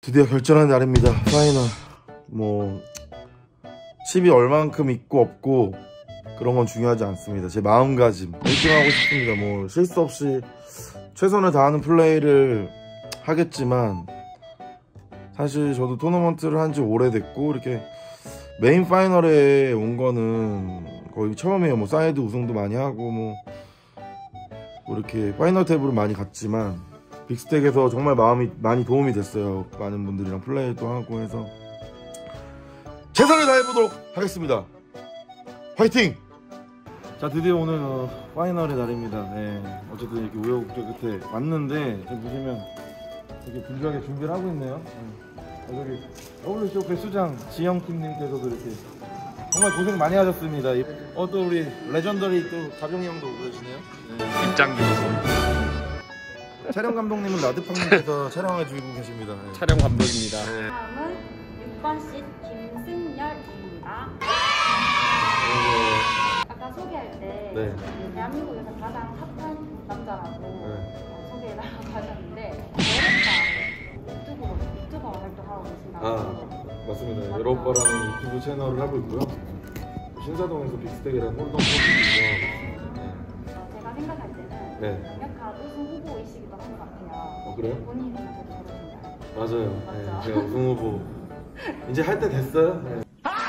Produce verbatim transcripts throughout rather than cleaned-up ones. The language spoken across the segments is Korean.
드디어 결전하는 날입니다. 파이널. 뭐 칩이 얼만큼 있고 없고 그런 건 중요하지 않습니다. 제 마음가짐 일 등 하고 싶습니다. 뭐 실수 없이 최선을 다하는 플레이를 하겠지만, 사실 저도 토너먼트를 한 지 오래됐고 이렇게 메인 파이널에 온 거는 거의 처음이에요. 뭐 사이드 우승도 많이 하고 뭐, 뭐 이렇게 파이널 탭으로 많이 갔지만 빅스택에서 정말 마음이 많이 도움이 됐어요. 많은 분들이랑 플레이도 하고 해서 최선을 다해보도록 하겠습니다. 화이팅! 자, 드디어 오늘 어, 파이널의 날입니다. 네, 어쨌든 이렇게 우여곡절 끝에 왔는데, 지금 보시면 이렇게 분주하게 준비를 하고 있네요. 네. 여기 더블유씨오 배수장 지영팀님께서도 이렇게 정말 고생 많이 하셨습니다. 어, 또 우리 레전더리 또 가병이 형도 오고 계시네요. 네. 입장 중이세요. 촬영 감독님은 라드팡님께서 촬영해주고 계십니다. 네. 촬영 감독입니다. 네. 다음은 육 번 씨 김승열입니다. 아까 소개할 때 네. 대한민국에서 가장 핫한 남자라고 네. 어, 소개를 하셨는데, 여러오빠 유튜브로 유튜버 활동하고 계신다고. 아, 맞습니다. 여러오빠라는 유튜브 채널을 하고 있고요. 신사동에서 빅스택이라는 홀덤 프로그램이고요. 제가 생각할 때는 네. 강력한 우승 후보이시기도 한 것 같아요. 어, 그래요? 본인이 생각해도 저러신가요? 맞아요. 맞죠? 네, 제가 우승 후보 이제 할 때 됐어요. 네.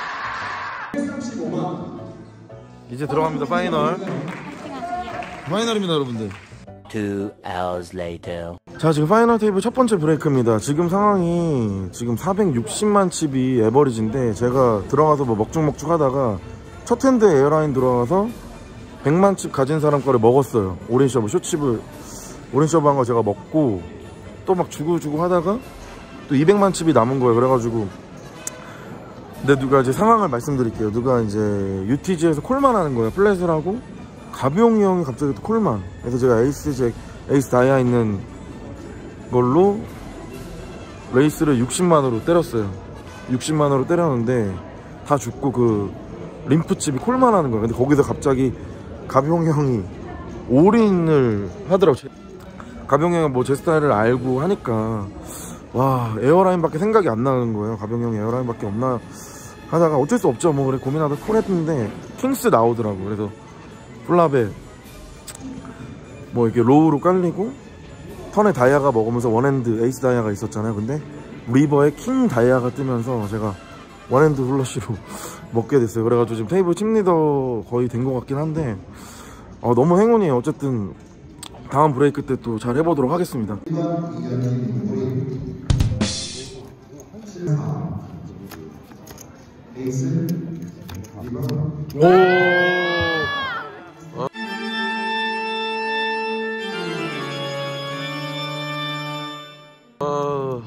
이제 들어갑니다. 파이널. 파이널입니다, 여러분들. Two hours later. 자, 지금 파이널 테이블 첫 번째 브레이크입니다. 지금 상황이 지금 사백육십만 칩이 에버리지인데, 제가 들어가서 뭐 먹죽먹죽 하다가 첫 핸드 에어라인 들어가서 백만 칩 가진 사람 거를 먹었어요. 오린셔브 쇼칩을 오린셔브 한 거 제가 먹고 또 막 주고 주고 하다가 또 이백만 칩이 남은 거예요. 그래가지고, 근데 누가 이제 상황을 말씀드릴게요. 누가 이제 유티지에서 콜만 하는 거예요. 플랫을 하고 가비용이 형이 갑자기 또 콜만. 그래서 제가 에이스 잭, 에이스 다이아 있는 걸로 레이스를 육십만으로 때렸어요. 육십만으로 때렸는데 다 죽고 그 림프칩이 콜만 하는 거예요. 근데 거기서 갑자기 가비용 형이 올인을 하더라고요. 가비용 형이 뭐 제 스타일을 알고 하니까, 와, 에어라인밖에 생각이 안 나는 거예요. 가병 형이 에어라인밖에 없나 하다가 어쩔 수 없죠. 뭐 그래 고민하다 콜했는데 킹스 나오더라고. 그래서 플랍에 뭐 이렇게 로우로 깔리고 턴에 다이아가 먹으면서 원핸드 에이스 다이아가 있었잖아요. 근데 리버에 킹 다이아가 뜨면서 제가 원핸드 플러시로 먹게 됐어요. 그래가지고 지금 테이블 팀리더 거의 된 것 같긴 한데, 어, 너무 행운이에요. 어쨌든 다음 브레이크 때 또 잘 해보도록 하겠습니다. 오. 어.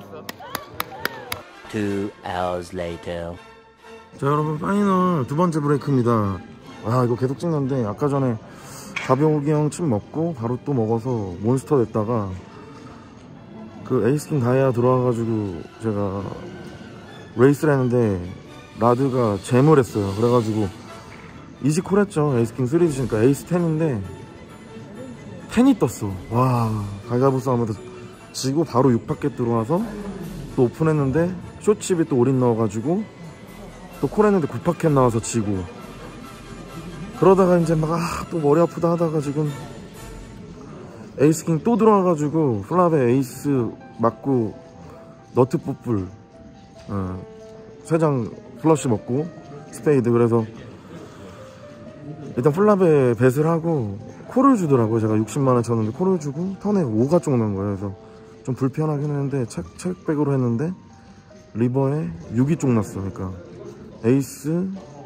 Two hours later. 자, 여러분, 파이널 두 번째 브레이크입니다. 아, 이거 계속 찍는데 아까 전에 가병욱이 형 칩 먹고 바로 또 먹어서 몬스터 됐다가 그 에이스킹 다이아 들어와가지고 제가 레이스를 했는데 라드가 잼을 했어요. 그래가지고 이지콜 했죠. 에이스킹 쓰리 주시니까 에이스 텐인데 텐이 떴어. 와, 가위바위보 싸움에서 지고 바로 육 파켓 들어와서 또 오픈했는데 쇼칩이 또 올인 넣어가지고 또 콜했는데 구 파켓 나와서 지고, 그러다가 이제 막 아, 또 머리 아프다 하다가 지금 에이스킹 또 들어와가지고 플랍에 에이스 맞고 너트 뽀뿔 어, 세 장 플러시 먹고 스페이드. 그래서 일단 플랍에 벳을 하고 콜을 주더라고요. 제가 육십만 원 쳤는데 콜을 주고 턴에 오가 쪽 난 거예요. 그래서 좀 불편하긴 했는데 책, 책백으로 했는데 리버에 육이 쪽 났어. 그러니까 에이스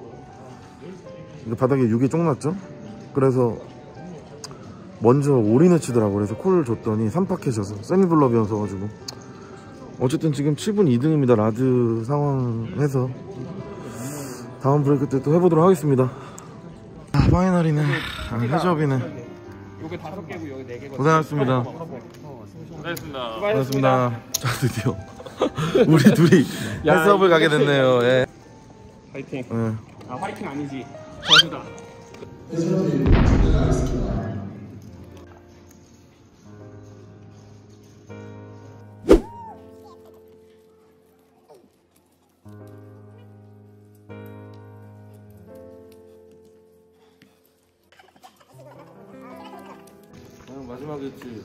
바닥에 육이 쪽 났죠. 그래서 먼저 올인을 치더라고. 그래서 콜을 줬더니 삼 파켓이어서 세미블럽이어서 가지고 어쨌든 지금 칩은 이 등입니다. 라드 상황에서 다음 브레이크 때 또 해보도록 하겠습니다. 아, 파이널이네. 아, 해저비네. 요게 다섯 개고 여기 네 개고. 고생하셨습니다. 고생하셨습니다. 고생하셨습니다. 자, 드디어 우리 둘이 해수업을 가게 됐네요. 예. 파이팅. 예. 아, 파이팅 아니지. 저주다. 아, 마지막이었지.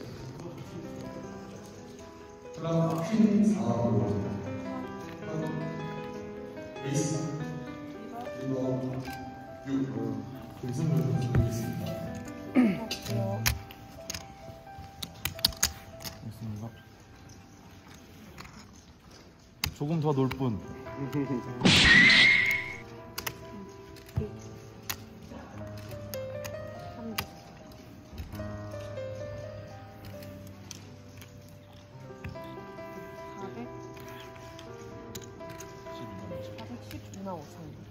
조금 더 놀 뿐. 사백십이만 오천 원.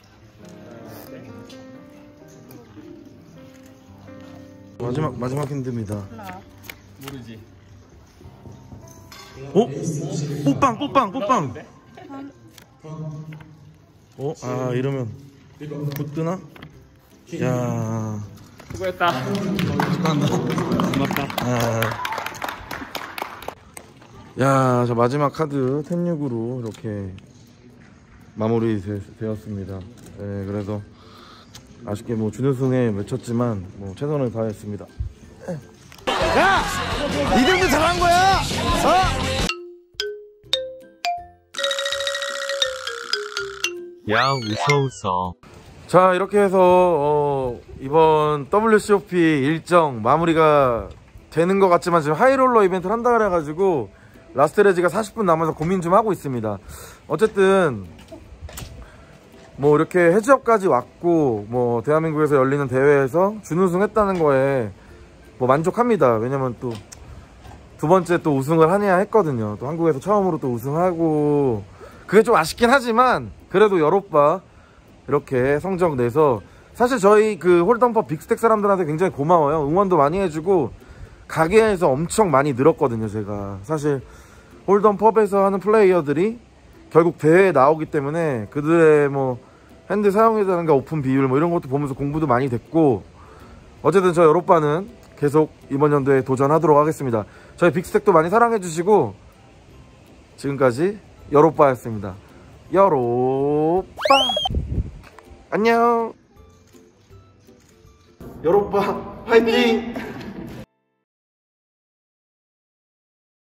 마지막 마지막 힌트입니다. 하나. 모르지. 어? 뽀빵 뽀빵 뽀빵. 어? 아 이러면 곧 뜨나? 야. 수고했다. 고맙다. 아. 야, 저 마지막 카드 텐육으로 이렇게 마무리 되, 되었습니다. 네, 그래서 아쉽게 뭐 준우승에 외쳤지만 뭐 최선을 다했습니다. 야! 니들도 잘한 거야! 어? 야, 웃어 웃어. 자, 이렇게 해서 어, 이번 더블유씨오피 일정 마무리가 되는 것 같지만 지금 하이롤러 이벤트를 한다 그래가지고 라스트레지가 사십 분 남아서 고민 좀 하고 있습니다. 어쨌든 뭐 이렇게 해지업까지 왔고 뭐 대한민국에서 열리는 대회에서 준우승 했다는 거에 뭐 만족합니다. 왜냐면 또 두 번째 또 우승을 하냐 했거든요. 또 한국에서 처음으로 또 우승하고 그게 좀 아쉽긴 하지만 그래도 여로빠 이렇게 성적 내서 사실 저희 그 홀덤퍼 빅스택 사람들한테 굉장히 고마워요. 응원도 많이 해주고 가게에서 엄청 많이 늘었거든요. 제가 사실 홀덤펍에서 하는 플레이어들이 결국 대회에 나오기 때문에 그들의 뭐 핸드 사용이라든가 오픈 비율 뭐 이런 것도 보면서 공부도 많이 됐고 어쨌든 저 여로빠는 계속 이번 연도에 도전하도록 하겠습니다. 저희 빅스택도 많이 사랑해 주시고 지금까지 여로빠였습니다. 여로빠 안녕. 여로빠 화이팅!